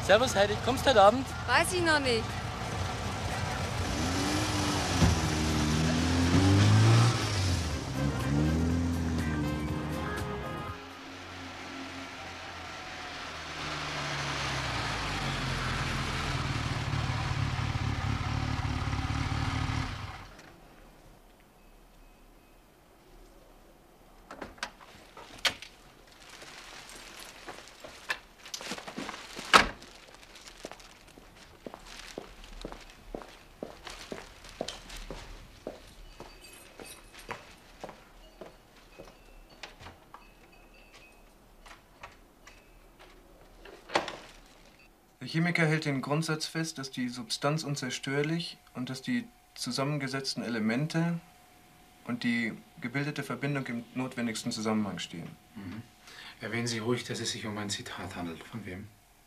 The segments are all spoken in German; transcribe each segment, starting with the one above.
Servus Heidi, kommst du heute Abend? Weiß ich noch nicht. Der Chemiker hält den Grundsatz fest, dass die Substanz unzerstörlich und dass die zusammengesetzten Elemente und die gebildete Verbindung im notwendigsten Zusammenhang stehen. Mhm. Erwähnen Sie ruhig, dass es sich um ein Zitat handelt. Von wem?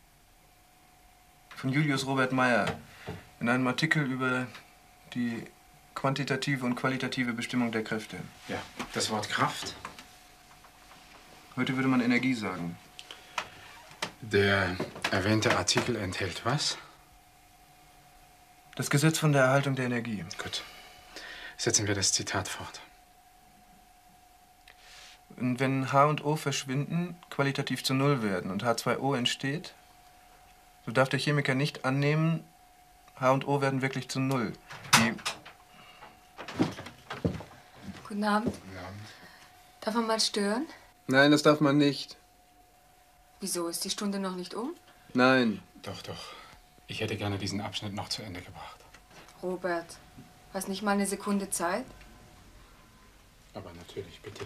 Von Julius Robert Meyer in einem Artikel über die quantitative und qualitative Bestimmung der Kräfte. Ja, das Wort Kraft. Heute würde man Energie sagen. Der erwähnte Artikel enthält was? Das Gesetz von der Erhaltung der Energie. Gut. Setzen wir das Zitat fort. Und wenn H und O verschwinden, qualitativ zu Null werden und H2O entsteht, so darf der Chemiker nicht annehmen, H und O werden wirklich zu Null. Guten Abend. Guten Abend. Darf man mal stören? Nein, das darf man nicht. Wieso, ist die Stunde noch nicht um? Nein. Doch, doch. Ich hätte gerne diesen Abschnitt noch zu Ende gebracht. Robert, hast nicht mal eine Sekunde Zeit? Aber natürlich, bitte.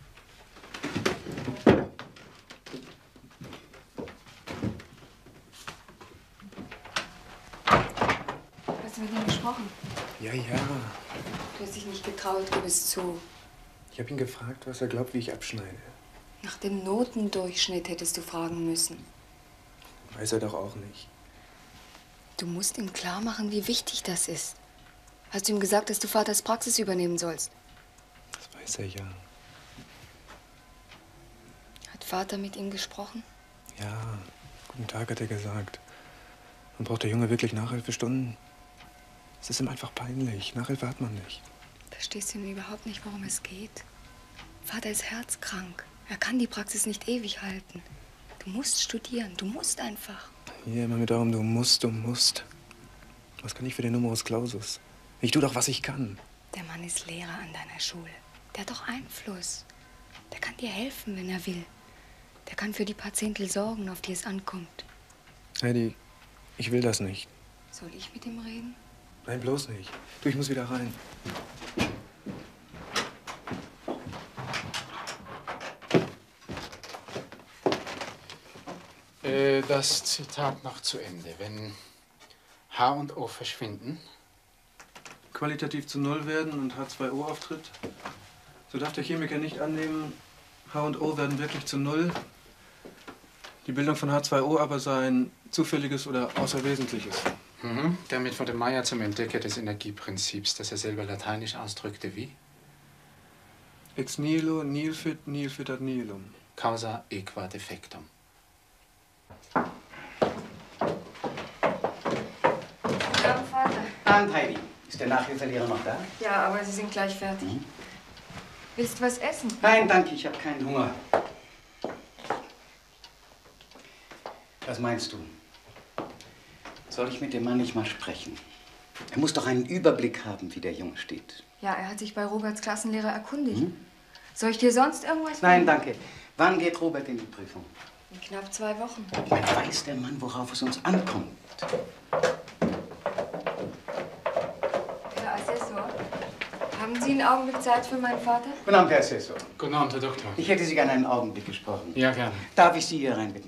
Hast du mit ihm gesprochen? Ja. Du hast dich nicht getraut, gib es zu. Ich habe ihn gefragt, was er glaubt, wie ich abschneide. Nach dem Notendurchschnitt hättest du fragen müssen. Weiß er doch auch nicht. Du musst ihm klar machen, wie wichtig das ist. Hast du ihm gesagt, dass du Vaters Praxis übernehmen sollst? Das weiß er ja. Hat Vater mit ihm gesprochen? Ja, guten Tag, hat er gesagt. Und braucht der Junge wirklich Nachhilfestunden? Es ist ihm einfach peinlich. Nachhilfe hat man nicht. Verstehst du nun überhaupt nicht, worum es geht? Vater ist herzkrank. Er kann die Praxis nicht ewig halten. Du musst studieren. Du musst einfach. Hier immer mit darum, du musst. Was kann ich für den Numerus Clausus? Ich tue doch, was ich kann. Der Mann ist Lehrer an deiner Schule. Der hat doch Einfluss. Der kann dir helfen, wenn er will. Der kann für die paar Zehntel sorgen, auf die es ankommt. Heidi, ich will das nicht. Soll ich mit ihm reden? Nein, bloß nicht. Du, ich muss wieder rein. Das Zitat noch zu Ende. Wenn H und O verschwinden, Qualitativ zu Null werden und H2O auftritt, so darf der Chemiker nicht annehmen, H und O werden wirklich zu Null. Die Bildung von H2O aber sei ein zufälliges oder außerwesentliches. Damit wurde Meyer zum Entdecker des Energieprinzips, das er selber lateinisch ausdrückte wie? Ex nihilo nihil fit ad nihilum. Causa aequa defectum. Guten Abend, Vater. Abend, Heidi. Ist der Nachhilfelehrer noch da? Ja, aber Sie sind gleich fertig. Willst du was essen? Nein, danke, ich habe keinen Hunger. Was meinst du? Soll ich mit dem Mann nicht mal sprechen? Er muss doch einen Überblick haben, wie der Junge steht. Ja, er hat sich bei Roberts Klassenlehrer erkundigt. Soll ich dir sonst irgendwas Nein, bringen? danke. Wann geht Robert in die Prüfung? In knapp 2 Wochen. Ich meine, weiß der Mann, worauf es uns ankommt? Herr Assessor, haben Sie einen Augenblick Zeit für meinen Vater? Guten Abend, Herr Assessor. Guten Abend, Herr Doktor. Ich hätte Sie gerne einen Augenblick gesprochen. Ja, gerne. Darf ich Sie hier reinbitten?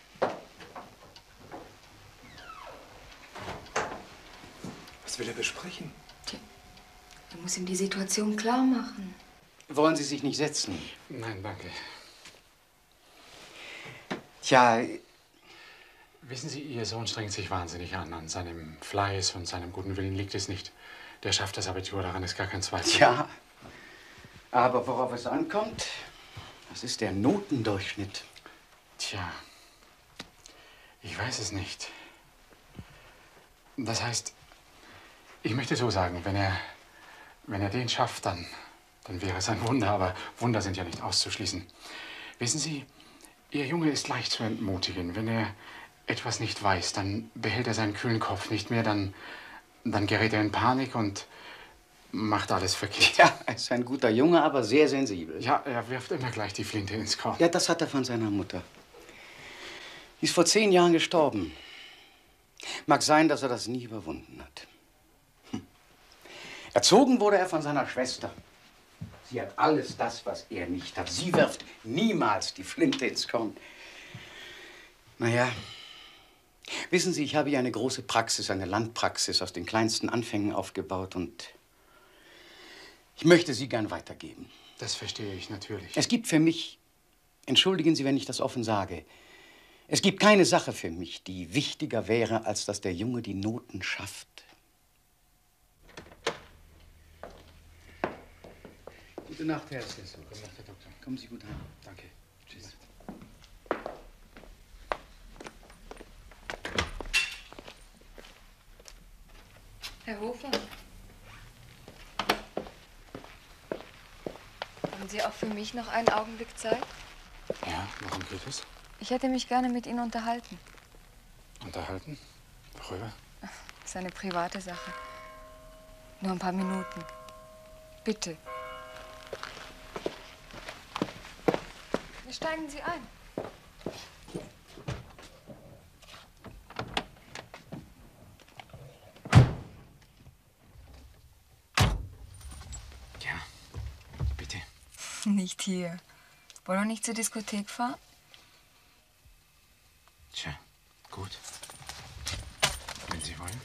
Was will er besprechen? Er muss ihm die Situation klar machen. Wollen Sie sich nicht setzen? Nein, danke. Tja, Wissen Sie, Ihr Sohn strengt sich wahnsinnig an. An seinem Fleiß und seinem guten Willen liegt es nicht. Der schafft das Abitur, daran ist gar kein Zweifel. ja. Aber worauf es ankommt, das ist der Notendurchschnitt. Tja, Ich weiß es nicht. Das heißt, ich möchte so sagen, wenn er den schafft, dann wäre es ein Wunder. Aber Wunder sind ja nicht auszuschließen. Wissen Sie, Ihr Junge ist leicht zu entmutigen. Wenn er etwas nicht weiß, dann behält er seinen kühlen Kopf nicht mehr. Dann gerät er in Panik und macht alles verkehrt. Ja, er ist ein guter Junge, aber sehr sensibel. Ja, er wirft immer gleich die Flinte ins Korn. Ja, das hat er von seiner Mutter. Die ist vor 10 Jahren gestorben. Mag sein, dass er das nie überwunden hat. Erzogen wurde er von seiner Schwester. Sie hat alles das, was er nicht hat. Sie wirft niemals die Flinte ins Korn. Naja, wissen Sie, ich habe hier eine große Praxis, eine Landpraxis aus den kleinsten Anfängen aufgebaut und ich möchte sie gern weitergeben. Das verstehe ich natürlich. Es gibt für mich, entschuldigen Sie, wenn ich das offen sage, es gibt keine Sache für mich, die wichtiger wäre, als dass der Junge die Noten schafft. Gute Nacht, Herr Assessor. Gute Nacht, Herr Doktor. Kommen Sie gut heim. Danke. Tschüss. Herr Hofer. Haben Sie auch für mich noch einen Augenblick Zeit? Ja, worum geht es? Ich hätte mich gerne mit Ihnen unterhalten. Unterhalten? Worüber? Das ist eine private Sache. Nur ein paar Minuten. Bitte. Steigen Sie ein. Ja, bitte. Nicht hier. Wollen wir nicht zur Diskothek fahren? Tja, gut. Wenn Sie wollen.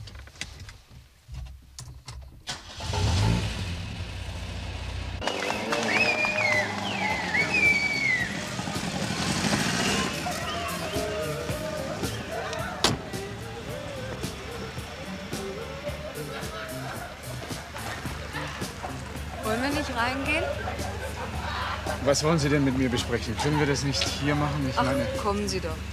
Wollen wir nicht reingehen? Was wollen Sie denn mit mir besprechen? Können wir das nicht hier machen? Ich meine... Ach, kommen Sie doch.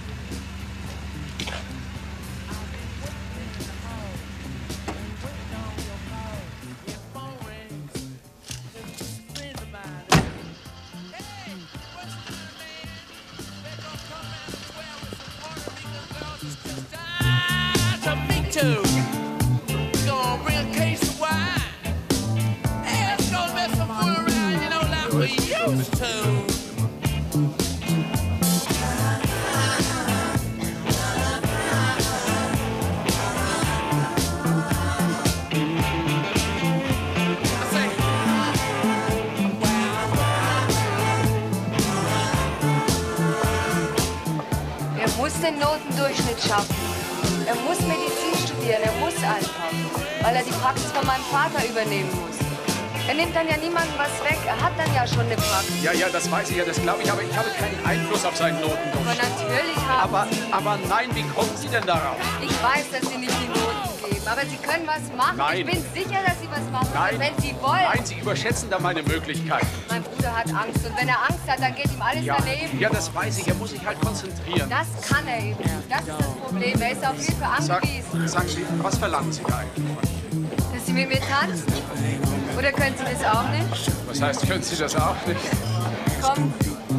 Den Notendurchschnitt schaffen. Er muss Medizin studieren, er muss einfach, weil er die Praxis von meinem Vater übernehmen muss. Er nimmt dann ja niemandem was weg, er hat dann ja schon eine Praxis. Ja, das weiß ich ja, das glaube ich, aber ich habe keinen Einfluss auf seinen Notendurchschnitt. Aber natürlich haben Aber nein, wie kommen Sie denn darauf? Ich weiß, dass Sie nicht die Noten geben, aber Sie können was machen. Nein. Ich bin sicher, dass Sie was machen Nein. können, wenn Sie wollen. Nein, Sie überschätzen da meine Möglichkeiten. Mein Bruder hat Angst und wenn er Angst hat, dann geht ihm alles daneben. Ja, das weiß ich, er muss sich halt konzentrieren. Das kann er eben nicht. Das ist das Problem. Er ist auf Hilfe angewiesen. Sagen Sie, was verlangen Sie da eigentlich von mir? Dass Sie mit mir tanzen? Oder können Sie das auch nicht? Was heißt, können Sie das auch nicht? Komm.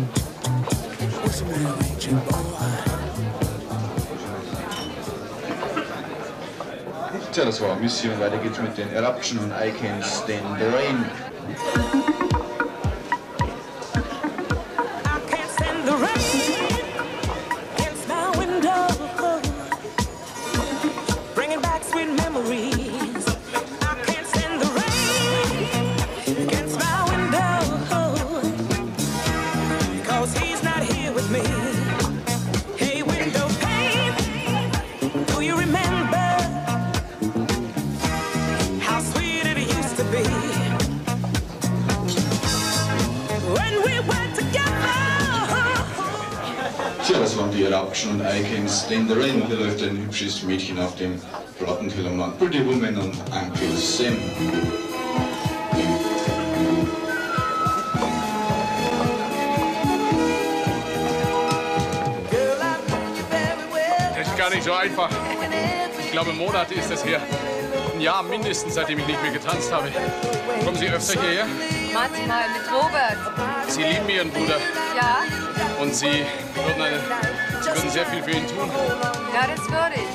Tja, das war Mission. Weiter geht's mit den Eruption und I Can't Stand the Rain. Tja, das waren die Eruption und I Can't Stand the Rain. Und hier läuft ein hübsches Mädchen auf dem Plattenkiller namens Pretty Woman und Uncle Sam. Girl, I know you very well. nicht so einfach. Ich glaube, Monate ist das her. Ein Jahr mindestens, seitdem ich nicht mehr getanzt habe. Kommen Sie öfter hierher? Manchmal mit Robert. Sie lieben Ihren Bruder. Ja? Und Sie würden sehr viel für ihn tun. Ja, das würde ich.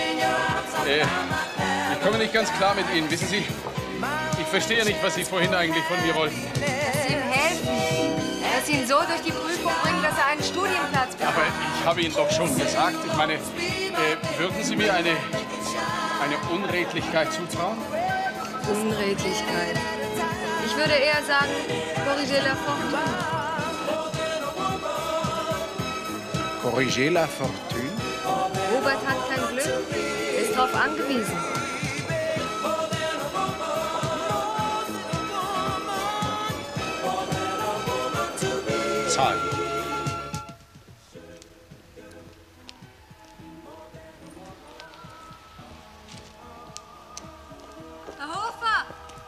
Ich komme nicht ganz klar mit Ihnen, wissen Sie? Ich verstehe nicht, was Sie vorhin eigentlich von mir wollten. Dass Sie ihm helfen. Dass Sie ihn so durch die Prüfung bringen, dass er einen Studienplatz bekommt. Aber ich habe Ihnen doch schon gesagt, ich meine, würden Sie mir eine Unredlichkeit zutrauen? Unredlichkeit. Ich würde eher sagen, corriger la fortune. Corriger la fortune? Robert hat kein Glück. Er ist darauf angewiesen. Zahlen. Herr Hofer!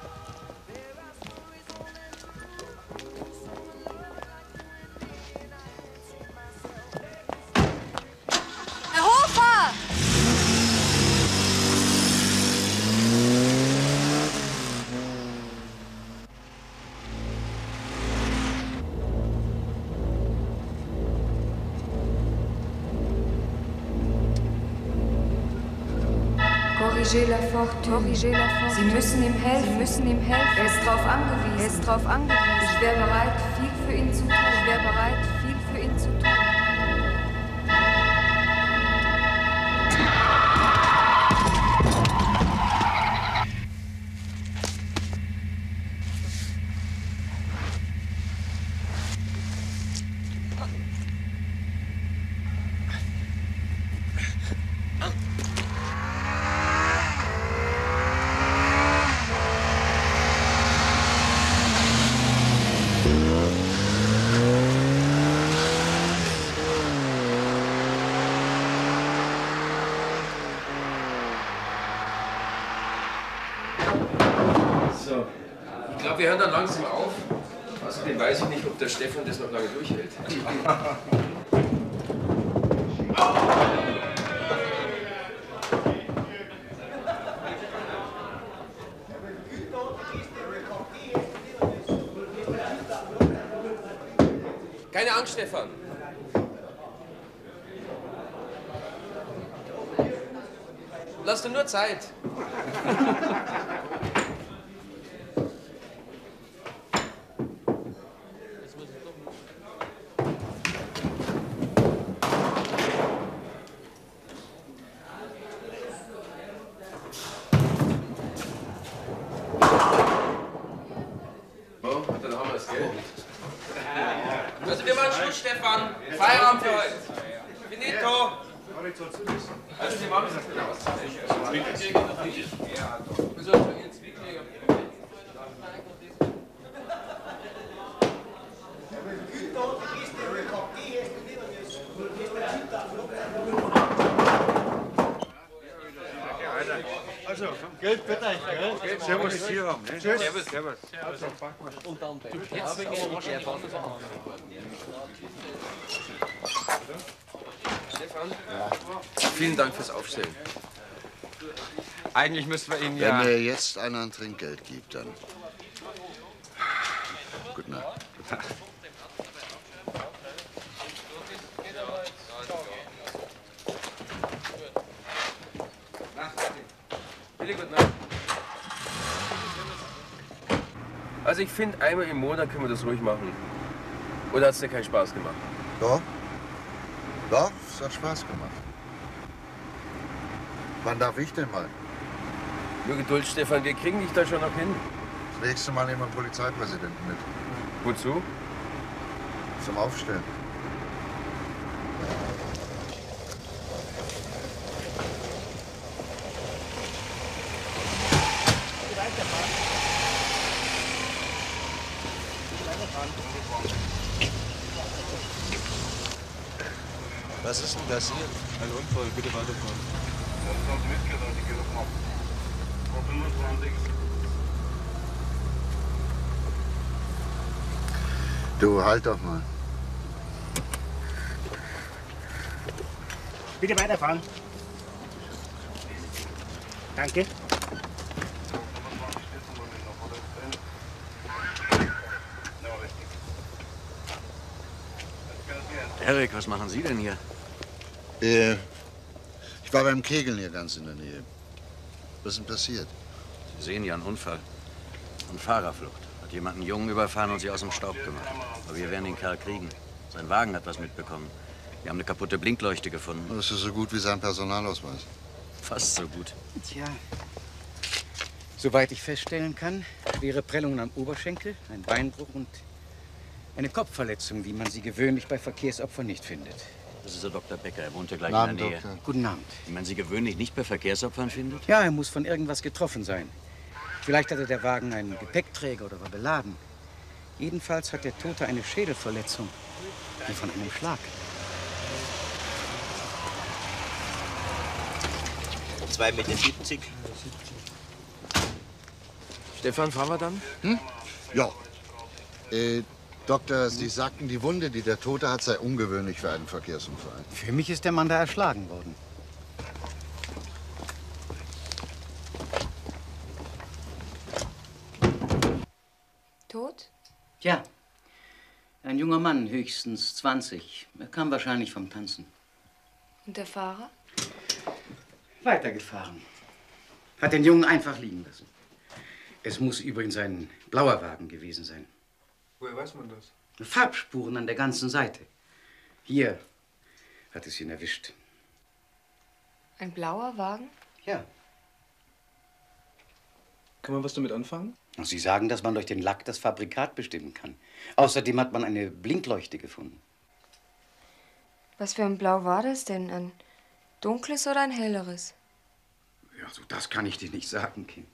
Herr Hofer! Corriger la fortune. Sie müssen ihm helfen. Er ist darauf angewiesen. Ich wäre bereit, viel für ihn zu tun. So, ich glaube, wir hören dann langsam auf. Außerdem weiß ich nicht, ob der Stefan das noch lange durchhält. Keine Angst, Stefan. Lass dir nur Zeit. Dann haben wir das Geld. Also wir machen Schluss, Stefan. Feierabend für heute. Finito. Also die machen es genau. Also, Geld bitte, gell? Servus, hier haben. Tschüss. Servus. Und dann Stefan, vielen Dank fürs Aufstellen. Eigentlich müssen wir Ihnen ja... Wenn mir jetzt einer ein Trinkgeld gibt, dann... Gute Nacht. Also ich finde, einmal im Monat können wir das ruhig machen. Oder hat es dir keinen Spaß gemacht? Doch. Doch, es hat Spaß gemacht. Wann darf ich denn mal? Nur Geduld, Stefan, wir kriegen dich da schon noch hin. Das nächste Mal nehmen wir einen Polizeipräsidenten mit. Wozu? Zum Aufstellen. Was ist denn passiert? Ein Unfall, bitte weiterfahren. Du, halt doch mal. Bitte weiterfahren. Danke. Erik, was machen Sie denn hier? Ich war beim Kegeln hier ganz in der Nähe. Was ist denn passiert? Sie sehen ja einen Unfall. Und Fahrerflucht. Hat jemand einen Jungen überfahren und sie aus dem Staub gemacht. Aber wir werden den Kerl kriegen. Sein Wagen hat was mitbekommen. Wir haben eine kaputte Blinkleuchte gefunden. Das ist so gut wie sein Personalausweis. Fast so gut. Tja. Soweit ich feststellen kann, schwere Prellungen am Oberschenkel, ein Beinbruch und eine Kopfverletzung, wie man sie gewöhnlich bei Verkehrsopfern nicht findet. Das ist der Dr. Becker. Er wohnt hier gleich Guten in der Abend, Nähe. Doktor. Guten Abend. Wie man sie gewöhnlich nicht bei Verkehrsopfern findet? Ja, er muss von irgendwas getroffen sein. Vielleicht hatte der Wagen einen Gepäckträger oder war beladen. Jedenfalls hat der Tote eine Schädelverletzung, wie von einem Schlag. 2,70 Meter. Stefan, fahren wir dann? Ja. Doktor, Sie sagten, die Wunde, die der Tote hat, sei ungewöhnlich für einen Verkehrsunfall. Für mich ist der Mann da erschlagen worden. Tot? Ja, ein junger Mann, höchstens 20. Er kam wahrscheinlich vom Tanzen. Und der Fahrer? Weitergefahren. Hat den Jungen einfach liegen lassen. Es muss übrigens ein blauer Wagen gewesen sein. Woher weiß man das? Farbspuren an der ganzen Seite. Hier hat es ihn erwischt. Ein blauer Wagen? Ja. Kann man was damit anfangen? Und Sie sagen, dass man durch den Lack das Fabrikat bestimmen kann. Außerdem hat man eine Blinkleuchte gefunden. Was für ein Blau war das denn? Ein dunkles oder ein helleres? Ja, so das kann ich dir nicht sagen, Kind.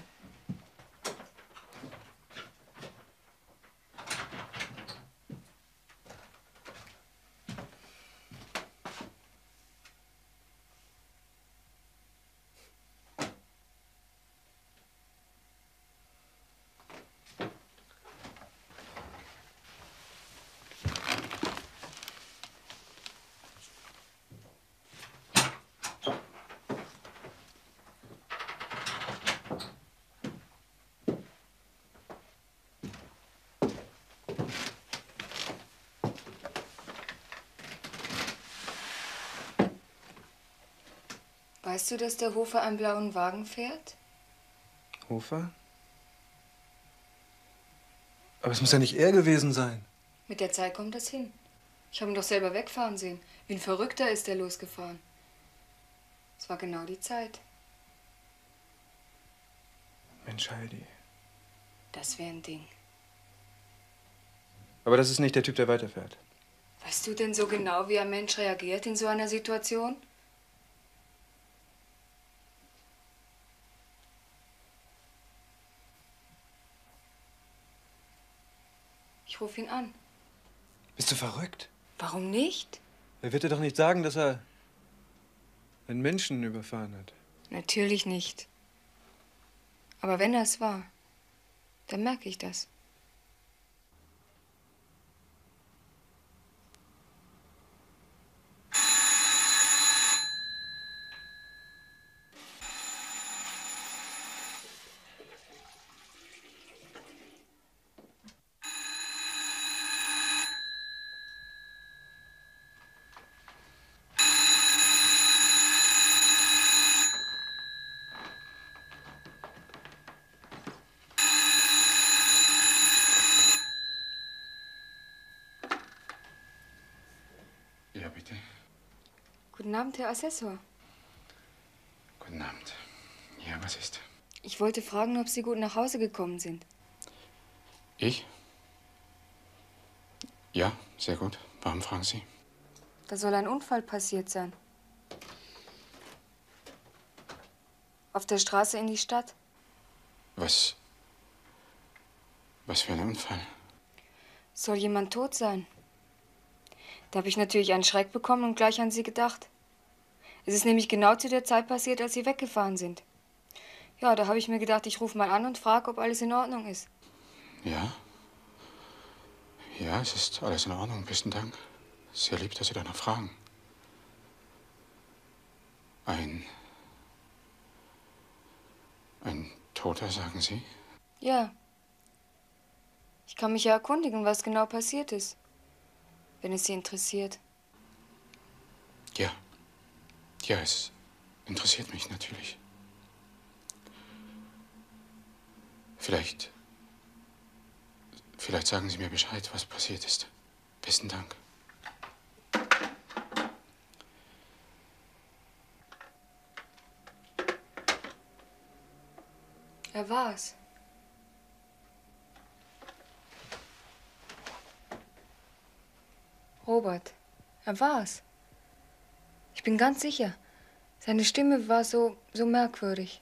Weißt du, dass der Hofer einen blauen Wagen fährt? Hofer? Aber es muss ja nicht er gewesen sein. Mit der Zeit kommt das hin. Ich habe ihn doch selber wegfahren sehen. Wie ein Verrückter ist er losgefahren. Es war genau die Zeit. Mensch, Heidi. Das wäre ein Ding. Aber das ist nicht der Typ, der weiterfährt. Weißt du denn so genau, wie ein Mensch reagiert in so einer Situation? Ich rufe ihn an. Bist du verrückt? Warum nicht? Er wird dir doch nicht sagen, dass er einen Menschen überfahren hat. Natürlich nicht. Aber wenn er es war, dann merke ich das. Ja, bitte. Guten Abend, Herr Assessor. Guten Abend. Ja, was ist? Ich wollte fragen, ob Sie gut nach Hause gekommen sind. Ich? Ja, sehr gut. Warum fragen Sie? Da soll ein Unfall passiert sein. Auf der Straße in die Stadt. Was für ein Unfall? Soll jemand tot sein? Da habe ich natürlich einen Schreck bekommen und gleich an Sie gedacht. Es ist nämlich genau zu der Zeit passiert, als Sie weggefahren sind. Ja, da habe ich mir gedacht, ich rufe mal an und frage, ob alles in Ordnung ist. Ja? Ja, es ist alles in Ordnung. Besten Dank. Sehr lieb, dass Sie danach fragen. Toter, sagen Sie? Ja. Ich kann mich ja erkundigen, was genau passiert ist, wenn es Sie interessiert. Ja. Ja, es interessiert mich natürlich. Vielleicht sagen Sie mir Bescheid, was passiert ist. Besten Dank. Er war's. Robert, er war's. Ich bin ganz sicher. Seine Stimme war so merkwürdig.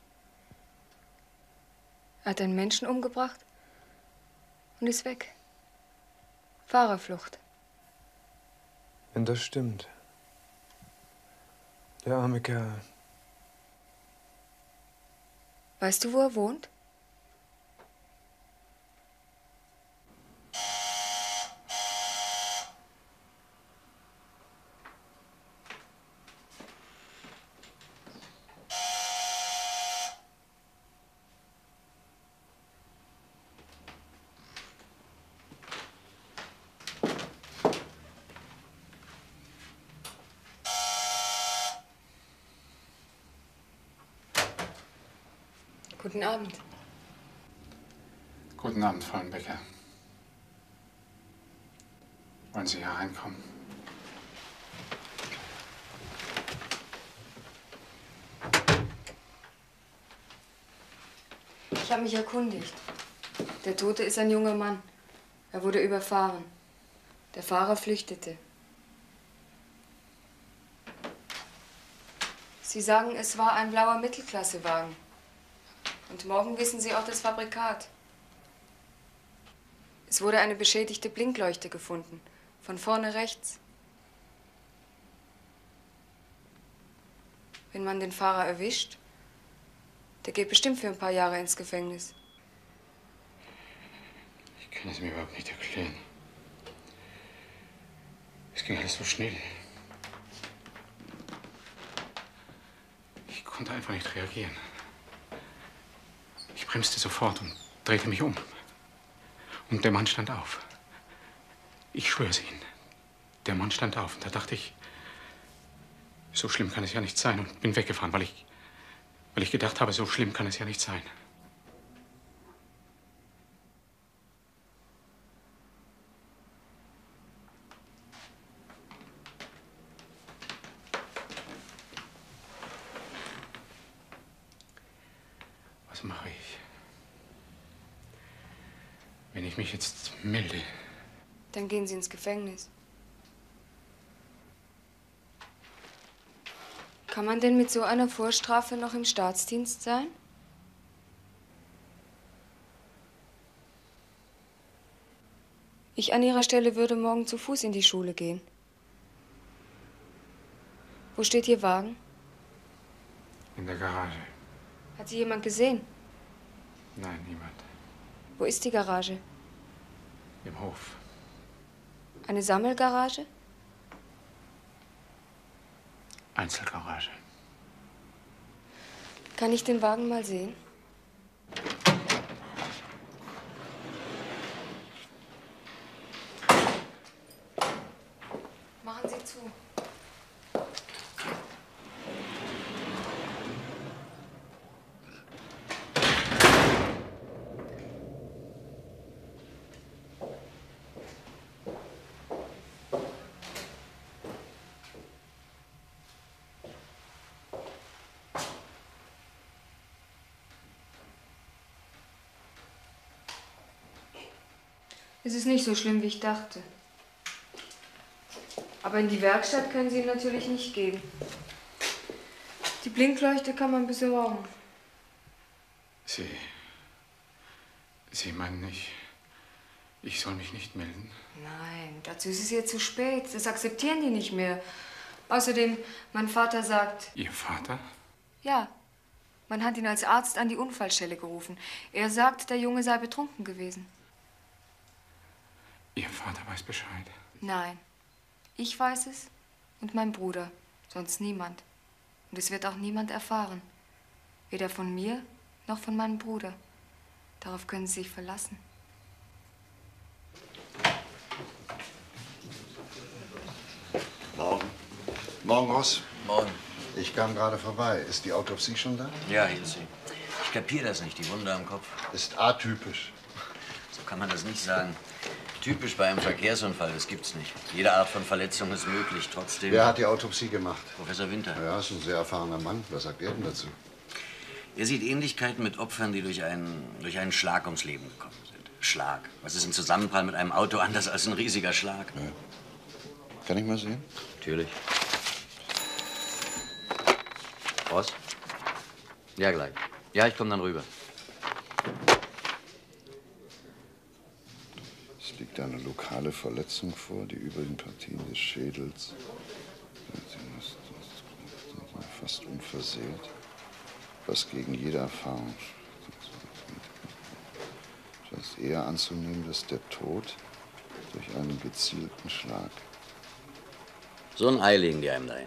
Er hat einen Menschen umgebracht und ist weg. Fahrerflucht. Wenn das stimmt. Der arme Kerl. Weißt du, wo er wohnt? Guten Abend. Guten Abend, Frau Becker. Wollen Sie hereinkommen? Ich habe mich erkundigt. Der Tote ist ein junger Mann. Er wurde überfahren. Der Fahrer flüchtete. Sie sagen, es war ein blauer Mittelklassewagen. Und morgen wissen Sie auch das Fabrikat. Es wurde eine beschädigte Blinkleuchte gefunden. Von vorne rechts. Wenn man den Fahrer erwischt, der geht bestimmt für ein paar Jahre ins Gefängnis. Ich kann es mir überhaupt nicht erklären. Es ging alles so schnell. Ich konnte einfach nicht reagieren. Ich bremste sofort und drehte mich um. Und der Mann stand auf. Ich schwöre Ihnen, der Mann stand auf. Und da dachte ich, so schlimm kann es ja nicht sein. Und bin weggefahren, weil ich gedacht habe, so schlimm kann es ja nicht sein. Was mache ich? Wenn ich mich jetzt melde. Dann gehen Sie ins Gefängnis. Kann man denn mit so einer Vorstrafe noch im Staatsdienst sein? Ich an Ihrer Stelle würde morgen zu Fuß in die Schule gehen. Wo steht Ihr Wagen? In der Garage. Hat Sie jemand gesehen? Nein, niemand. Wo ist die Garage? Im Hof. Eine Sammelgarage? Einzelgarage. Kann ich den Wagen mal sehen? Machen Sie zu. Es ist nicht so schlimm, wie ich dachte. Aber in die Werkstatt können Sie ihn natürlich nicht geben. Die Blinkleuchte kann man besorgen. Sie meinen, ich soll mich nicht melden? Nein, dazu ist es jetzt zu spät. Das akzeptieren die nicht mehr. Außerdem, mein Vater sagt... Ihr Vater? Ja. Man hat ihn als Arzt an die Unfallstelle gerufen. Er sagt, der Junge sei betrunken gewesen. Ihr Vater weiß Bescheid? Nein. Ich weiß es und mein Bruder. Sonst niemand. Und es wird auch niemand erfahren. Weder von mir noch von meinem Bruder. Darauf können Sie sich verlassen. Morgen. Morgen, Ross. Morgen. Ich kam gerade vorbei. Ist die Autopsie schon da? Ja, hier ist sie. Ich kapiere das nicht, die Wunde am Kopf. Ist atypisch. So kann man das nicht sagen. Typisch bei einem Verkehrsunfall, das gibt's nicht. Jede Art von Verletzung ist möglich, trotzdem... Wer hat die Autopsie gemacht? Professor Winter. Ja, ist ein sehr erfahrener Mann. Was sagt er denn dazu? Er sieht Ähnlichkeiten mit Opfern, die durch einen Schlag ums Leben gekommen sind. Schlag. Was ist im Zusammenprall mit einem Auto anders als ein riesiger Schlag? Ja. Kann ich mal sehen? Natürlich. Ross? Ja, gleich. Ja, ich komme dann rüber. Es liegt eine lokale Verletzung vor, die über den Partien des Schädels. Fast unversehrt. Was gegen jede Erfahrung. Es ist eher anzunehmen, dass der Tod durch einen gezielten Schlag. So ein Ei legen die einem dahin.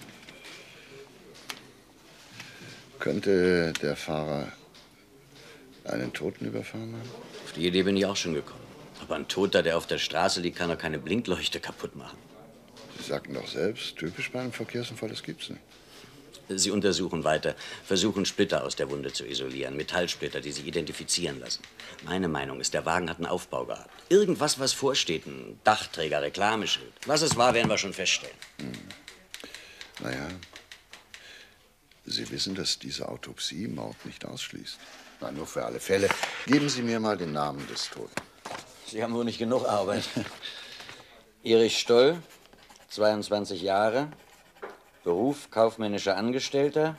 Könnte der Fahrer einen Toten überfahren haben? Auf die Idee bin ich auch schon gekommen. Aber ein Toter, der auf der Straße liegt, kann doch keine Blinkleuchte kaputt machen. Sie sagten doch selbst, typisch bei einem Verkehrsunfall, das gibt's nicht. Sie untersuchen weiter, versuchen Splitter aus der Wunde zu isolieren, Metallsplitter, die sich identifizieren lassen. Meine Meinung ist, der Wagen hat einen Aufbau gehabt. Irgendwas, was vorsteht, ein Dachträger, Reklameschild. Was es war, werden wir schon feststellen. Naja, Sie wissen, dass diese Autopsie Mord nicht ausschließt. Na, nur für alle Fälle. Geben Sie mir mal den Namen des Toten. Sie haben wohl nicht genug Arbeit. Erich Stoll, 22 Jahre, Beruf kaufmännischer Angestellter.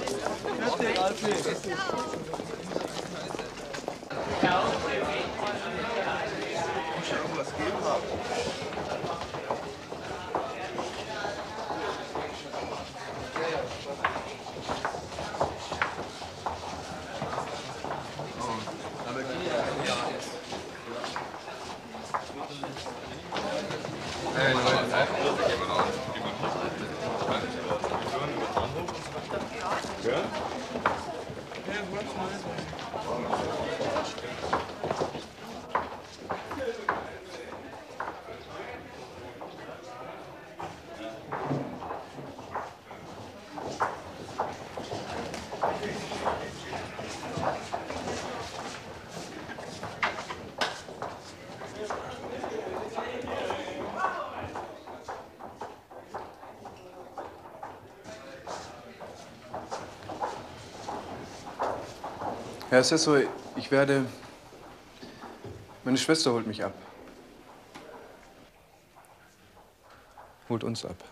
Herr Assessor, ich werde... Meine Schwester holt mich ab. Holt uns ab.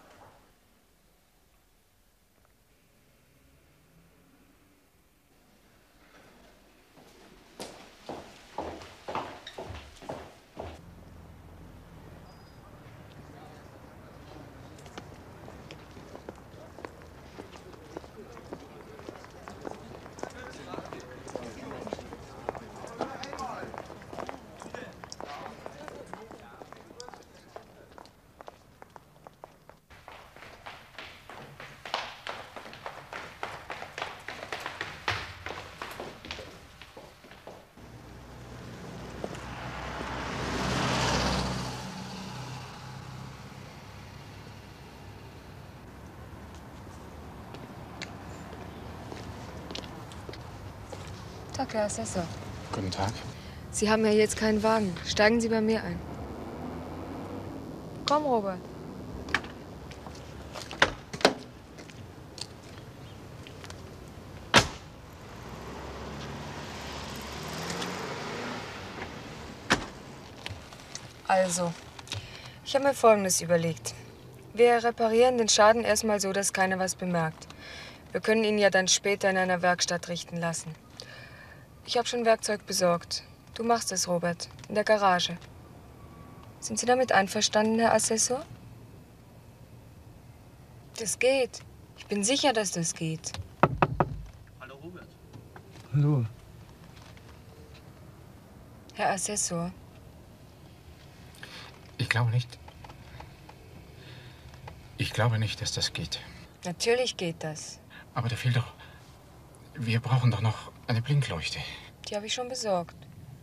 Tag, Herr Assessor. Guten Tag. Sie haben ja jetzt keinen Wagen. Steigen Sie bei mir ein. Komm, Robert. Also, ich habe mir Folgendes überlegt. Wir reparieren den Schaden erstmal so, dass keiner was bemerkt. Wir können ihn ja dann später in einer Werkstatt richten lassen. Ich habe schon Werkzeug besorgt. Du machst es, Robert, in der Garage. Sind Sie damit einverstanden, Herr Assessor? Das geht. Ich bin sicher, dass das geht. Hallo, Robert. Hallo. Herr Assessor. Ich glaube nicht. Ich glaube nicht, dass das geht. Natürlich geht das. Aber da fehlt doch... Wir brauchen doch noch Eine Blinkleuchte. Die habe ich schon besorgt.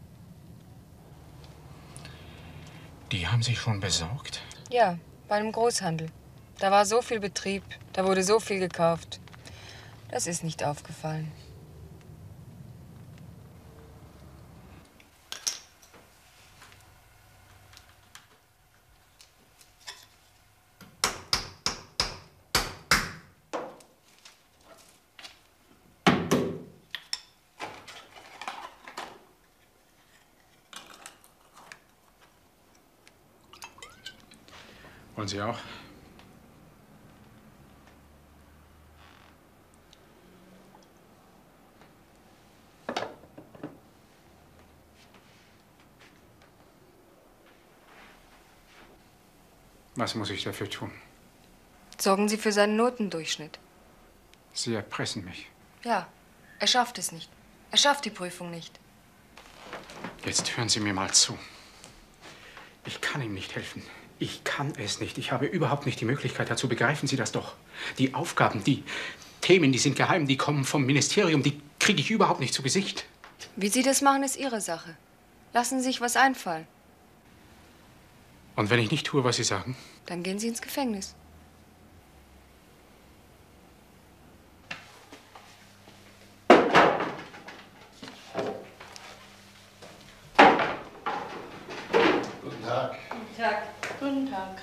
Die haben Sie schon besorgt? Ja, bei einem Großhandel. Da war so viel Betrieb, da wurde so viel gekauft. Das ist nicht aufgefallen. Wollen Sie auch? Was muss ich dafür tun? Sorgen Sie für seinen Notendurchschnitt. Sie erpressen mich. Ja, er schafft es nicht. Er schafft die Prüfung nicht. Jetzt hören Sie mir mal zu. Ich kann ihm nicht helfen. Ich kann es nicht. Ich habe überhaupt nicht die Möglichkeit dazu. Begreifen Sie das doch. Die Aufgaben, die Themen, die sind geheim, die kommen vom Ministerium, die kriege ich überhaupt nicht zu Gesicht. Wie Sie das machen, ist Ihre Sache. Lassen Sie sich was einfallen. Und wenn ich nicht tue, was Sie sagen? Dann gehen Sie ins Gefängnis. Guten Tag. Guten Tag. Guten Tag.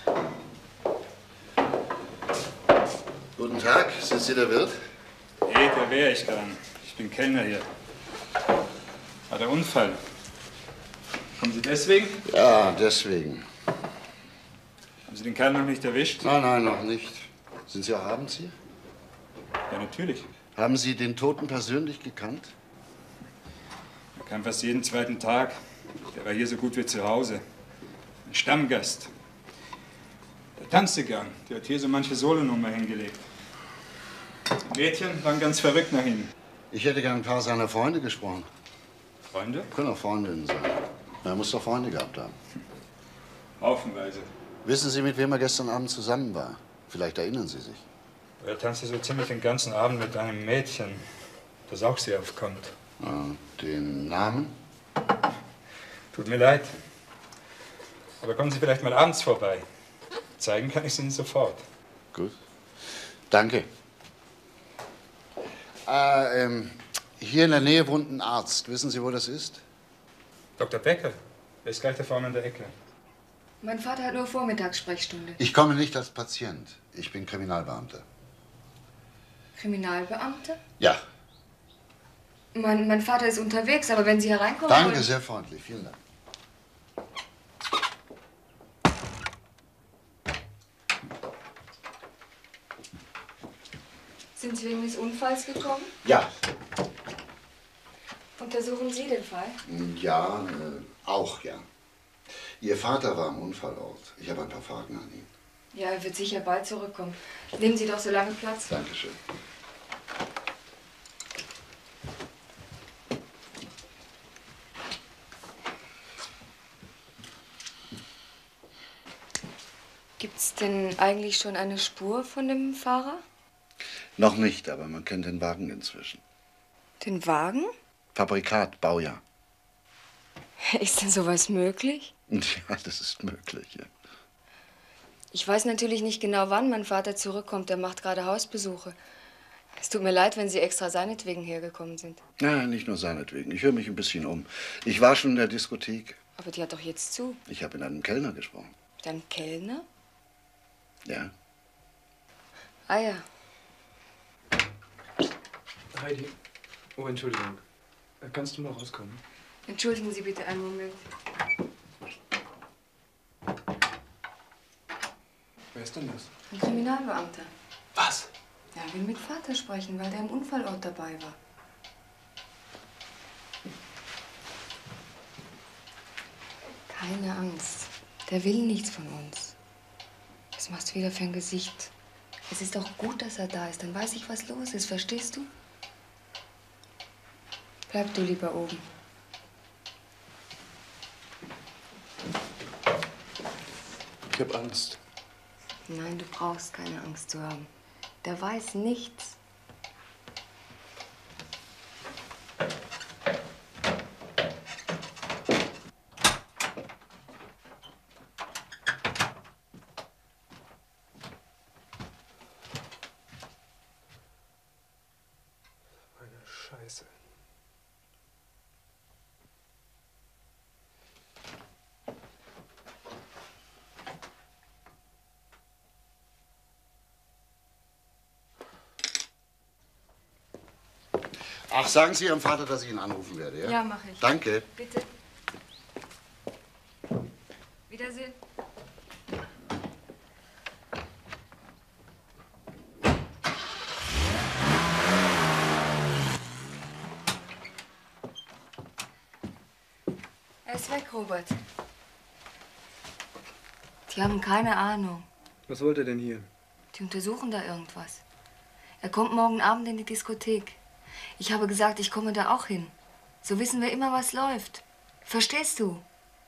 Guten Tag, sind Sie der Wirt? Nee, der wäre ich gern. Ich bin Kellner hier. War der Unfall. Kommen Sie deswegen? Ja, deswegen. Haben Sie den Kerl noch nicht erwischt? Nein, nein, noch nicht. Sind Sie auch abends hier? Ja, natürlich. Haben Sie den Toten persönlich gekannt? Er kam fast jeden zweiten Tag. Der war hier so gut wie zu Hause. Ein Stammgast. Der tanzte gern. Der hat hier so manche Solonummer hingelegt. Die Mädchen waren ganz verrückt nach ihm. Ich hätte gern ein paar seiner Freunde gesprochen. Freunde? Können auch Freundinnen sein. Er muss doch Freunde gehabt haben. Haufenweise. Wissen Sie, mit wem er gestern Abend zusammen war? Vielleicht erinnern Sie sich. Er tanzte so ziemlich den ganzen Abend mit einem Mädchen, das auch sehr aufkommt. Den Namen? Tut mir leid. Aber kommen Sie vielleicht mal abends vorbei. Zeigen kann ich es Ihnen sofort. Gut. Danke. Hier in der Nähe wohnt ein Arzt. Wissen Sie, wo das ist? Dr. Becker. Er ist gleich da vorne in der Ecke. Mein Vater hat nur Vormittagssprechstunde. Ich komme nicht als Patient. Ich bin Kriminalbeamter. Kriminalbeamte? Ja. Mein Vater ist unterwegs, aber wenn Sie hereinkommen Danke, wollen... sehr freundlich. Vielen Dank. Sind Sie wegen des Unfalls gekommen? Ja. Untersuchen Sie den Fall? Ja, auch, ja. Ihr Vater war am Unfallort. Ich habe ein paar Fragen an ihn. Ja, er wird sicher bald zurückkommen. Nehmen Sie doch so lange Platz. Dankeschön. Gibt's denn eigentlich schon eine Spur von dem Fahrer? Noch nicht, aber man kennt den Wagen inzwischen. Den Wagen? Fabrikat, Baujahr. Ist denn sowas möglich? Ja, das ist möglich, ja. Ich weiß natürlich nicht genau, wann mein Vater zurückkommt. Er macht gerade Hausbesuche. Es tut mir leid, wenn Sie extra seinetwegen hergekommen sind. Nein, nicht nur seinetwegen. Ich höre mich ein bisschen um. Ich war schon in der Diskothek. Aber die hat doch jetzt zu. Ich habe mit einem Kellner gesprochen. Mit einem Kellner? Ja. Ah ja. Heidi. Oh, Entschuldigung. Kannst du mal rauskommen? Entschuldigen Sie bitte einen Moment. Wer ist denn das? Ein Kriminalbeamter. Was? Er will mit Vater sprechen, weil der im Unfallort dabei war. Keine Angst. Der will nichts von uns. Was machst du wieder für ein Gesicht? Es ist doch gut, dass er da ist. Dann weiß ich, was los ist. Verstehst du? Bleib du lieber oben. Ich habe Angst. Nein, du brauchst keine Angst zu haben. Der weiß nichts. Ach, sagen Sie Ihrem Vater, dass ich ihn anrufen werde, ja? Ja, mach ich. Danke. Bitte. Wiedersehen. Er ist weg, Robert. Die haben keine Ahnung. Was wollte er denn hier? Die untersuchen da irgendwas. Er kommt morgen Abend in die Diskothek. Ich habe gesagt, ich komme da auch hin. So wissen wir immer, was läuft. Verstehst du?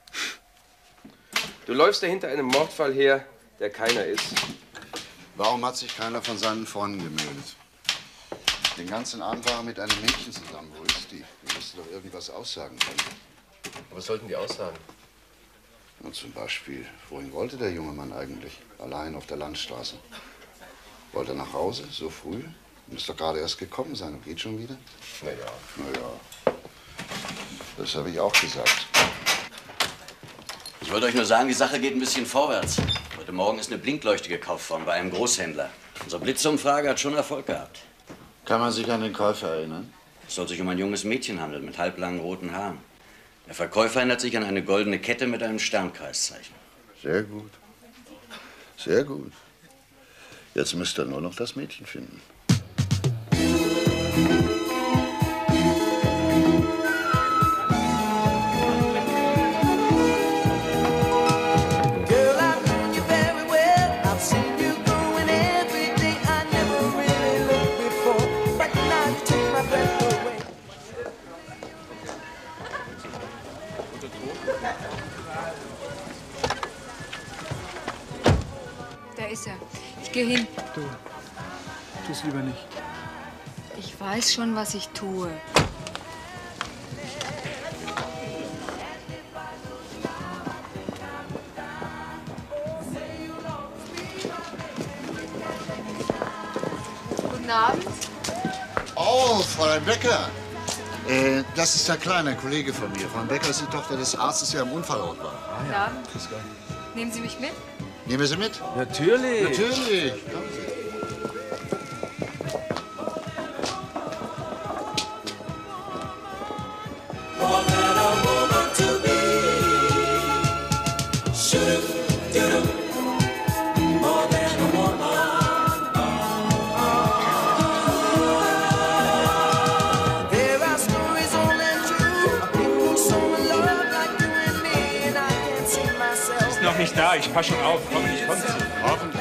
Du läufst da hinter einem Mordfall her, der keiner ist. Warum hat sich keiner von seinen Freunden gemeldet? Den ganzen Abend war er mit einem Mädchen zusammen. Wo ist die? Die müsste doch irgendwas aussagen können. Was sollten die aussagen? Und zum Beispiel, wohin wollte der junge Mann eigentlich? Allein auf der Landstraße. Wollte er nach Hause, so früh? Müsste doch gerade erst gekommen sein und geht schon wieder? Naja. Das habe ich auch gesagt. Ich wollte euch nur sagen, die Sache geht ein bisschen vorwärts. Heute Morgen ist eine Blinkleuchte gekauft worden bei einem Großhändler. Unsere Blitzumfrage hat schon Erfolg gehabt. Kann man sich an den Käufer erinnern? Es soll sich um ein junges Mädchen handeln mit halblangen roten Haaren. Der Verkäufer erinnert sich an eine goldene Kette mit einem Sternkreiszeichen. Sehr gut. Sehr gut. Jetzt müsst ihr nur noch das Mädchen finden. Da ist er. Ich gehe hin. Du, tu's lieber nicht. Ich weiß schon, was ich tue. Guten Abend. Oh, Fräulein Becker. Das ist der Kleine, ein Kollege von mir. Fräulein Becker ist die Tochter des Arztes, der am Unfallort war. Guten Abend. Nehmen Sie mich mit? Nehmen wir sie mit? Natürlich. Natürlich. Kommen Sie. Ist noch nicht da, ich pass schon auf. Hoffentlich kommt sie. Hoffentlich.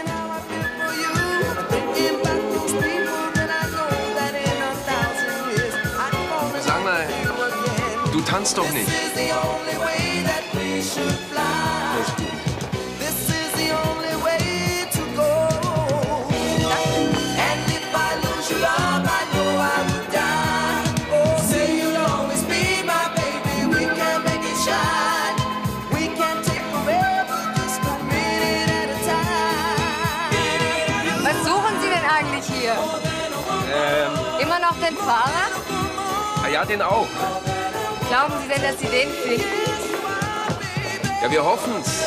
Sag mal, du tanzt doch nicht. Was suchen Sie denn eigentlich hier? Immer noch den Fahrer? Ja, den auch. Glauben Sie denn, dass Sie den finden? Ja, wir hoffen's.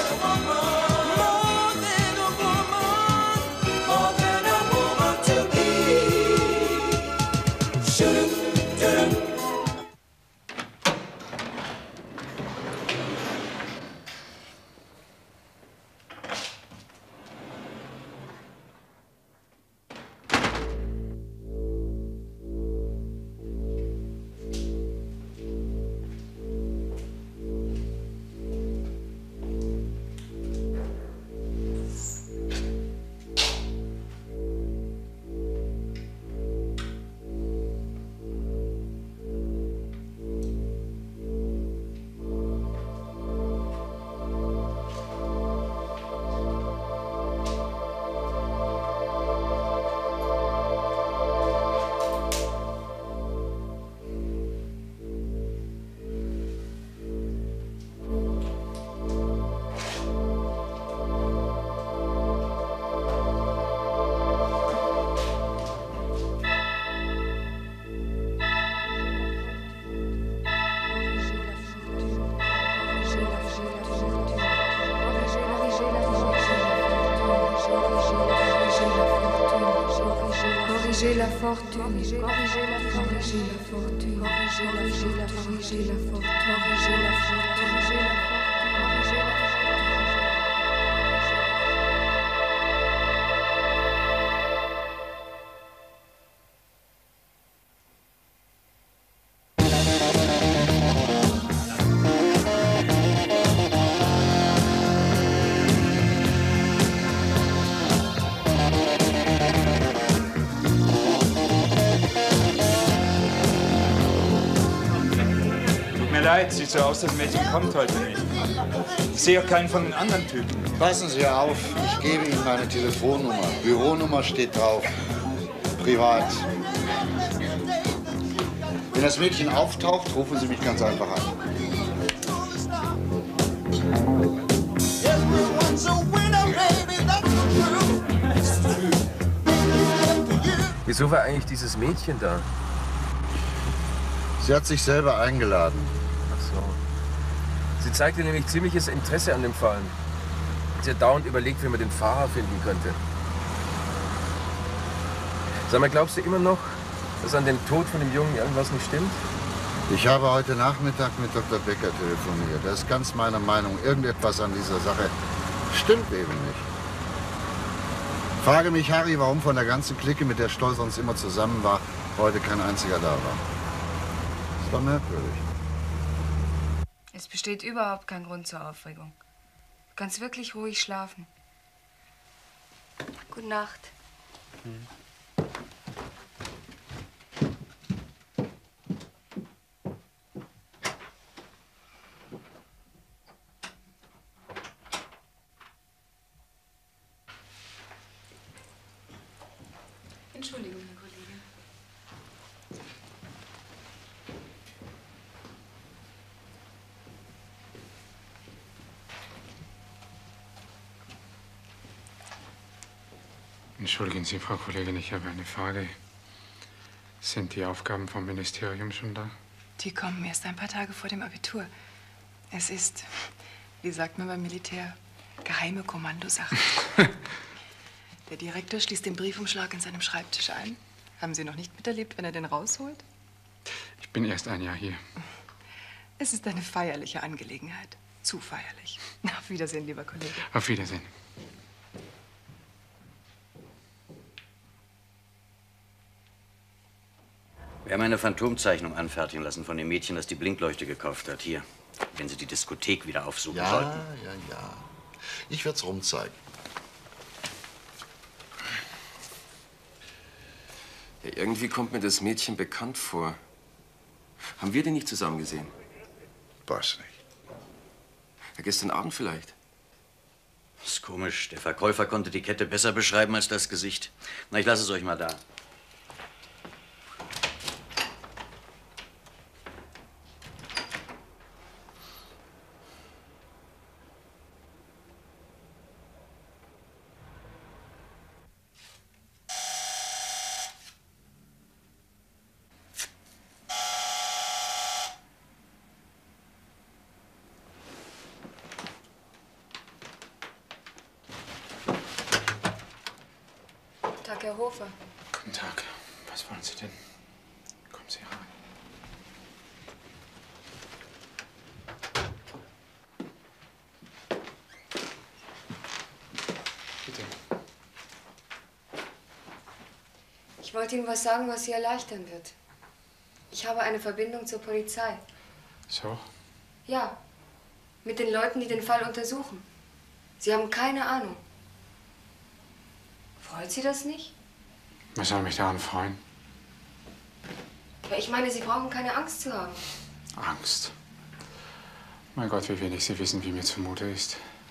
corriger la fortune, corriger la fortune, corriger la fortune. Sieht so aus, das Mädchen kommt heute nicht. Ich sehe auch keinen von den anderen Typen. Passen Sie auf, ich gebe Ihnen meine Telefonnummer. Büronummer steht drauf. Privat. Wenn das Mädchen auftaucht, rufen Sie mich ganz einfach an. Wieso war eigentlich dieses Mädchen da? Sie hat sich selber eingeladen. Sie zeigte nämlich ziemliches Interesse an dem Fall. Sie hat dauernd überlegt, wie man den Fahrer finden könnte. Sag mal, glaubst du immer noch, dass an dem Tod von dem Jungen irgendwas nicht stimmt? Ich habe heute Nachmittag mit Dr. Becker telefoniert. Er ist ganz meiner Meinung, irgendetwas an dieser Sache stimmt eben nicht. Frage mich, Harry, warum von der ganzen Clique, mit der Stoll sonst immer zusammen war, heute kein einziger da war. Das war merkwürdig. Es besteht überhaupt kein Grund zur Aufregung. Du kannst wirklich ruhig schlafen. Gute Nacht. Entschuldigung, Herr Kollege. Entschuldigen Sie, Frau Kollegin, ich habe eine Frage. Sind die Aufgaben vom Ministerium schon da? Die kommen erst ein paar Tage vor dem Abitur. Es ist, wie sagt man beim Militär, geheime Kommandosache. Der Direktor schließt den Briefumschlag in seinem Schreibtisch ein. Haben Sie noch nicht miterlebt, wenn er den rausholt? Ich bin erst ein Jahr hier. Es ist eine feierliche Angelegenheit. Zu feierlich. Auf Wiedersehen, lieber Kollege. Auf Wiedersehen. Wir haben eine Phantomzeichnung anfertigen lassen von dem Mädchen, das die Blinkleuchte gekauft hat. Hier, wenn Sie die Diskothek wieder aufsuchen sollten. Ja. Ich werde es rumzeigen. Ja, irgendwie kommt mir das Mädchen bekannt vor. Haben wir den nicht zusammen gesehen? Weiß nicht. Ja, gestern Abend vielleicht. Das ist komisch. Der Verkäufer konnte die Kette besser beschreiben als das Gesicht. Na, ich lasse es euch mal da. Tag, Herr Hofer. Guten Tag. Was wollen Sie denn? Kommen Sie rein. Bitte. Ich wollte Ihnen was sagen, was Sie erleichtern wird. Ich habe eine Verbindung zur Polizei. So? Ja, mit den Leuten, die den Fall untersuchen. Sie haben keine Ahnung. Freut Sie das nicht? Was soll mich daran freuen? Ja, ich meine, Sie brauchen keine Angst zu haben. Angst. Mein Gott, wie wenig Sie wissen, wie mir zumute ist.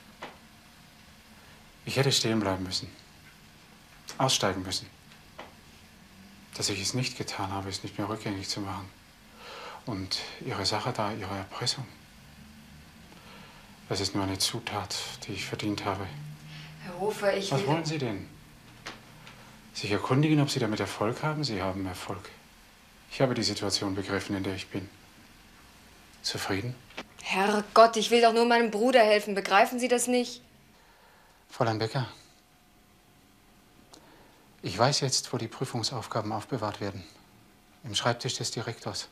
Ich hätte stehen bleiben müssen. Aussteigen müssen. Dass ich es nicht getan habe, ist nicht mehr rückgängig zu machen. Und Ihre Sache da, Ihre Erpressung, das ist nur eine Zutat, die ich verdient habe. Herr Hofer, ich Was will... wollen Sie denn? Sich erkundigen, ob Sie damit Erfolg haben? Sie haben Erfolg. Ich habe die Situation begriffen, in der ich bin. Zufrieden? Herrgott, ich will doch nur meinem Bruder helfen. Begreifen Sie das nicht? Fräulein Becker, Ich weiß jetzt, wo die Prüfungsaufgaben aufbewahrt werden. Im Schreibtisch des Direktors.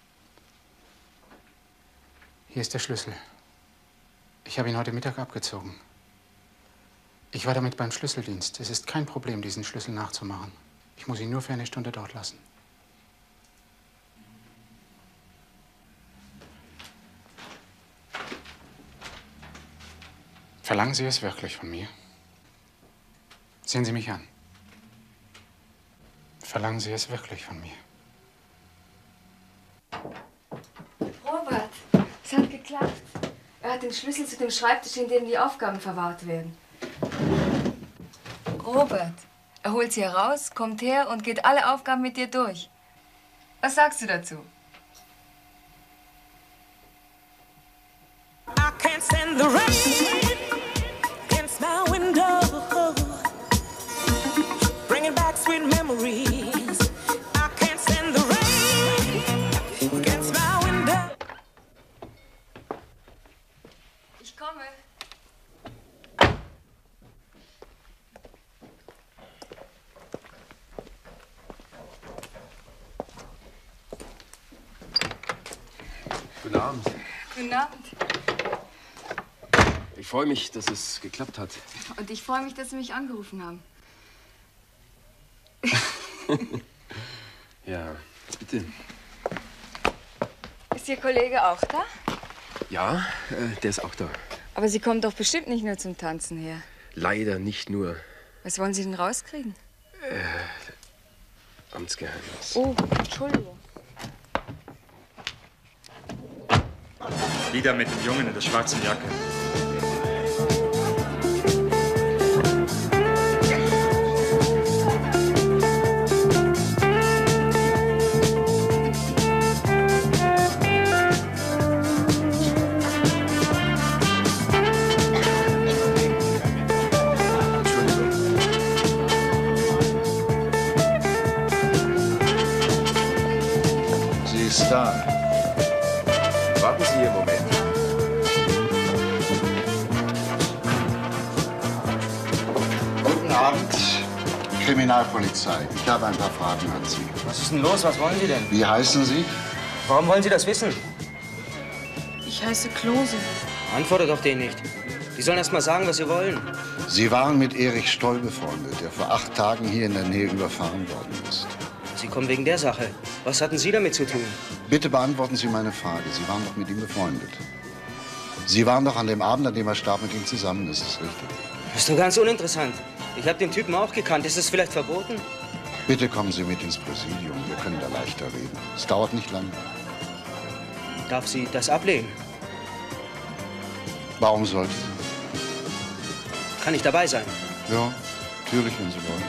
Hier ist der Schlüssel. Ich habe ihn heute Mittag abgezogen. Ich war damit beim Schlüsseldienst. Es ist kein Problem, diesen Schlüssel nachzumachen. Ich muss ihn nur für eine Stunde dort lassen. Verlangen Sie es wirklich von mir? Sehen Sie mich an. Verlangen Sie es wirklich von mir? Robert, es hat geklappt. Er hat den Schlüssel zu dem Schreibtisch, in dem die Aufgaben verwahrt werden. Robert, er holt sie heraus, kommt her und geht alle Aufgaben mit dir durch. Was sagst du dazu? I can't stand the rain against my window, bringing back sweet memories. I can't stand the rain against my window. Ich komme. Guten Abend. Guten Abend. Ich freue mich, dass es geklappt hat. Und ich freue mich, dass Sie mich angerufen haben. Ja, bitte. Ist Ihr Kollege auch da? Ja, der ist auch da. Aber Sie kommen doch bestimmt nicht nur zum Tanzen her. Leider nicht nur Was wollen Sie denn rauskriegen? Amtsgeheimnis. Oh, Entschuldigung. Wieder mit dem Jungen in der schwarzen Jacke. Sie ist da. Warten Sie hier einen Moment. Guten Abend, Kriminalpolizei. Ich habe ein paar Fragen an Sie. Was ist denn los? Was wollen Sie denn? Wie heißen Sie? Warum wollen Sie das wissen? Ich heiße Klose. Antwortet auf den nicht. Die sollen erst mal sagen, was sie wollen. Sie waren mit Erich Stoll befreundet, der vor 8 Tagen hier in der Nähe überfahren worden ist. Sie kommen wegen der Sache. Was hatten Sie damit zu tun? Bitte beantworten Sie meine Frage. Sie waren doch mit ihm befreundet. Sie waren doch an dem Abend, an dem er starb, mit ihm zusammen. Ist das richtig? Das ist doch ganz uninteressant. Ich habe den Typen auch gekannt. Ist es vielleicht verboten? Bitte kommen Sie mit ins Präsidium. Wir können da leichter reden. Es dauert nicht lang. Darf sie das ablehnen? Warum sollte sie? Kann ich dabei sein? Ja, natürlich, wenn Sie wollen.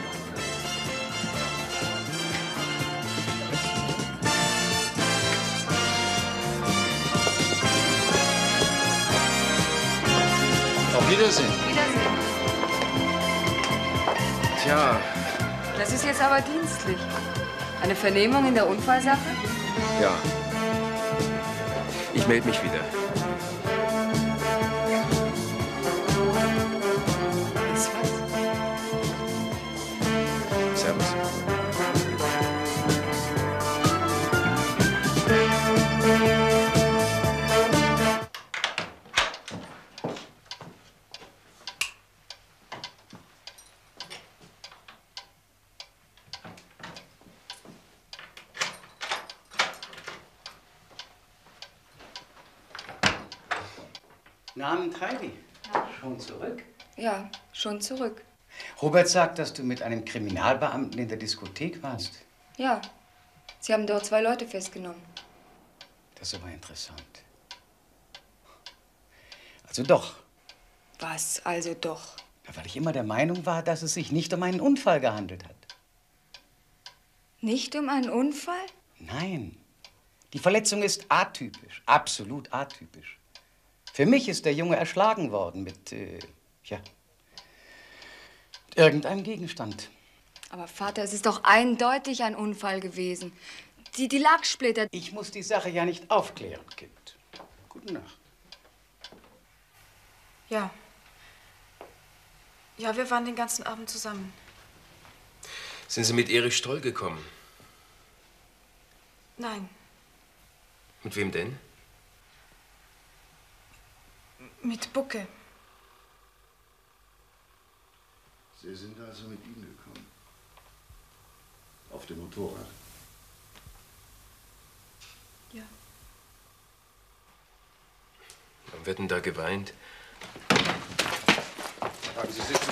Auf Wiedersehen. Wiedersehen. Tja, Das ist jetzt aber dienstlich. Eine Vernehmung in der Unfallsache? ja. Ich melde mich wieder. Servus. Guten Abend, Heidi. Schon zurück? Ja, schon zurück. Robert sagt, dass du mit einem Kriminalbeamten in der Diskothek warst. Ja, Sie haben dort 2 Leute festgenommen. Das ist aber interessant. Also doch. Was also doch? Ja, weil ich immer der Meinung war, dass es sich nicht um einen Unfall gehandelt hat. Nicht um einen Unfall? Nein. Die Verletzung ist atypisch. Absolut atypisch. Für mich ist der Junge erschlagen worden mit, irgendeinem Gegenstand. Aber Vater, es ist doch eindeutig ein Unfall gewesen. Die Lacksplitter... Ich muss die Sache ja nicht aufklären, Kind. Gute Nacht. Ja. Ja, wir waren den ganzen Abend zusammen. Sind Sie mit Erich Stoll gekommen? Nein, Mit wem denn? mit Bucke. Sie sind also mit ihm gekommen. Auf dem Motorrad. Ja. Wann wird denn da geweint? Bleiben Sie sitzen.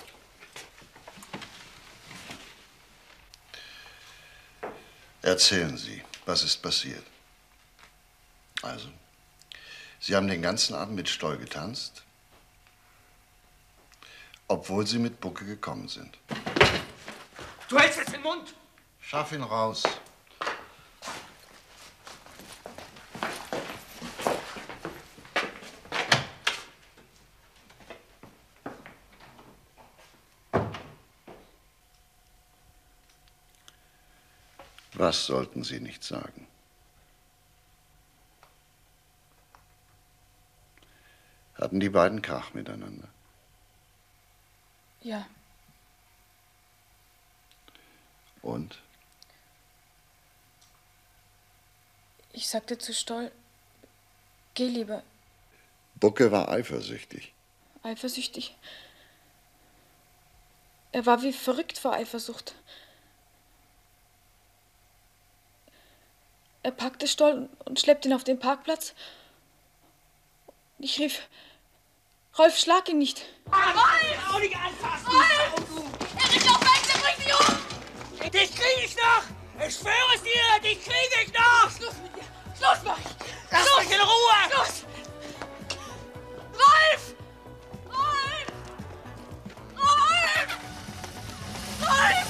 Erzählen Sie, was ist passiert? Also, Sie haben den ganzen Abend mit Stoll getanzt, obwohl Sie mit Bucke gekommen sind. Du hältst jetzt den Mund! Schaff ihn raus. Was sollten Sie nicht sagen? Hatten die beiden Krach miteinander? Ja. Und? Ich sagte zu Stoll, geh lieber. Bucke war eifersüchtig. Eifersüchtig. Er war wie verrückt vor Eifersucht. Er packte Stoll und schleppte ihn auf den Parkplatz. Ich rief, Rolf, schlag ihn nicht. Rolf! Auch nicht anfassen! Rolf! Erich, lauf weg, der bringt mich um! Dich krieg ich noch! Ich schwöre es dir, dich krieg ich noch! Schluss mit dir! Schluss, mach ich! Lass mich in Ruhe! Schluss! Rolf! Rolf! Rolf! Rolf!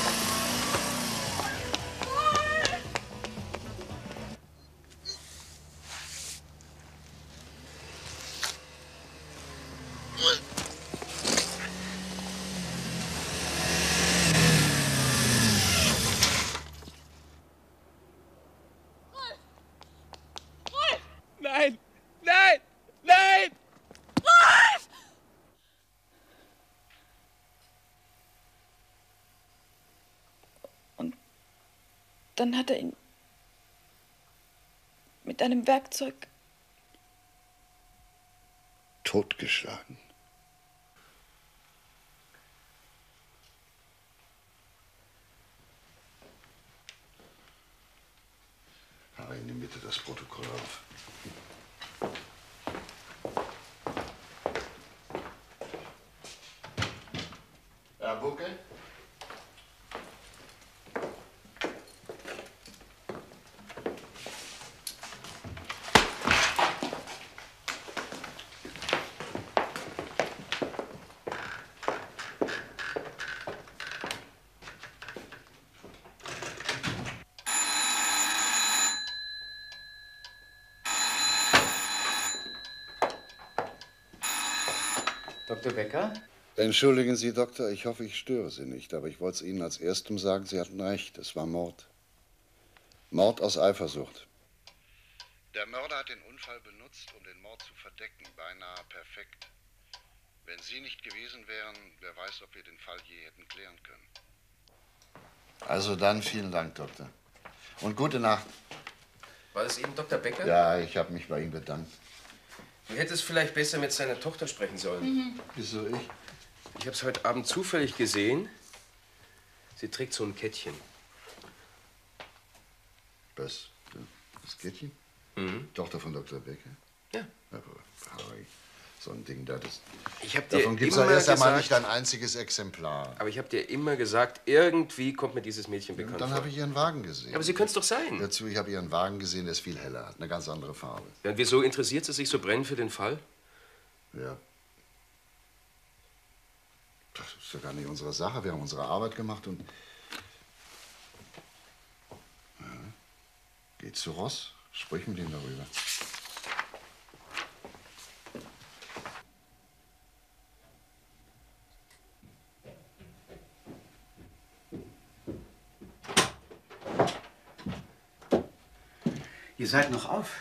Nein! Nein! Nein! Rolf! Und dann hat er ihn mit einem Werkzeug Totgeschlagen. Harry, nimm bitte das Protokoll auf. Herr Bucke? Dr. Becker? Entschuldigen Sie, Doktor, ich hoffe, ich störe Sie nicht, aber ich wollte es Ihnen als Erstem sagen, Sie hatten recht, es war Mord. Mord aus Eifersucht. Der Mörder hat den Unfall benutzt, um den Mord zu verdecken, beinahe perfekt. Wenn Sie nicht gewesen wären, wer weiß, ob wir den Fall je hätten klären können. Also dann vielen Dank, Doktor. Und gute Nacht. War das eben Dr. Becker? Ja, ich habe mich bei ihm bedankt. Du hättest vielleicht besser mit seiner Tochter sprechen sollen. Wieso ich? Ich habe es heute Abend zufällig gesehen. Sie trägt so ein Kettchen. Was? Das Kettchen? Mhm. Tochter von Dr. Becker? Ja. Aber Harry, so ein Ding da, das... Ich hab dir Davon gibt es immer erst einmal gesagt- nicht ein einziges Exemplar. Aber ich habe dir immer gesagt, irgendwie kommt mir dieses Mädchen bekannt Dann vor. habe ich Ihren Wagen gesehen. Aber Sie können es doch sein. Dazu, ich habe Ihren Wagen gesehen, der ist viel heller, hat eine ganz andere Farbe. Ja, und wieso interessiert sie sich so brennend für den Fall? Ja. Das ist ja gar nicht unsere Sache. Wir haben unsere Arbeit gemacht und... Ja. Geht zu Ross, sprich mit ihm darüber. Ihr seid noch auf.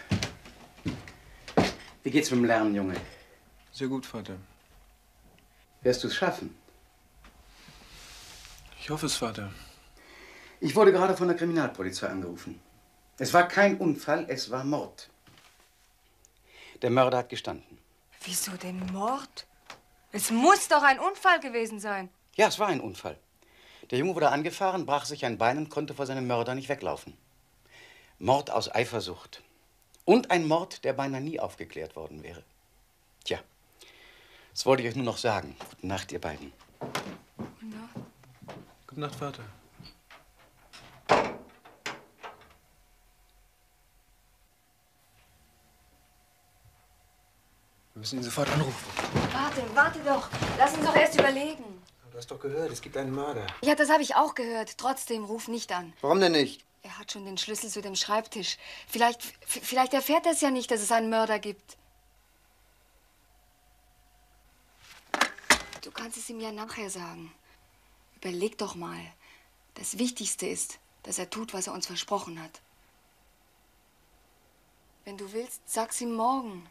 Wie geht's mit dem Lernen, Junge? Sehr gut, Vater. Wirst du es schaffen? Ich Ich hoffe es, Vater. Ich wurde gerade von der Kriminalpolizei angerufen. Es war kein Unfall, es war Mord. Der Mörder hat gestanden. Wieso denn Mord? Es muss doch ein Unfall gewesen sein. Ja, es war ein Unfall. Der Junge wurde angefahren, brach sich ein Bein und konnte vor seinem Mörder nicht weglaufen. Mord aus Eifersucht. Und ein Mord, der beinahe nie aufgeklärt worden wäre. Tja, das wollte ich euch nur noch sagen. Gute Nacht, ihr beiden. Gute Nacht. Gute Nacht, Vater. Wir müssen ihn sofort anrufen. Warte doch. Lass uns doch erst überlegen. Du hast doch gehört, es gibt einen Mörder. Ja, das habe ich auch gehört. Trotzdem, ruf nicht an. Warum denn nicht? Er hat schon den Schlüssel zu dem Schreibtisch. Vielleicht erfährt er es ja nicht, dass es einen Mörder gibt. Du kannst es ihm ja nachher sagen. Überleg doch mal. Das Wichtigste ist, dass er tut, was er uns versprochen hat. Wenn du willst, sag's ihm morgen.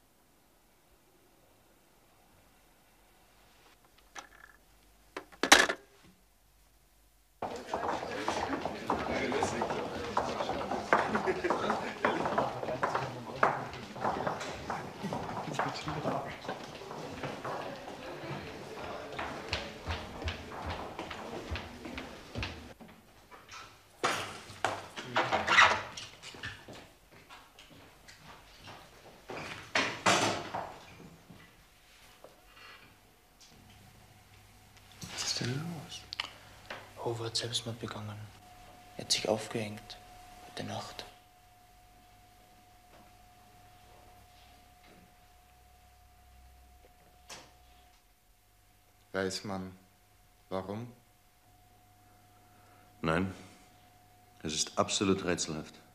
Was ist denn los? Hove hat Selbstmord begangen. Er hat sich aufgehängt. Heute Nacht. Weiß man, warum? Nein, es ist absolut rätselhaft.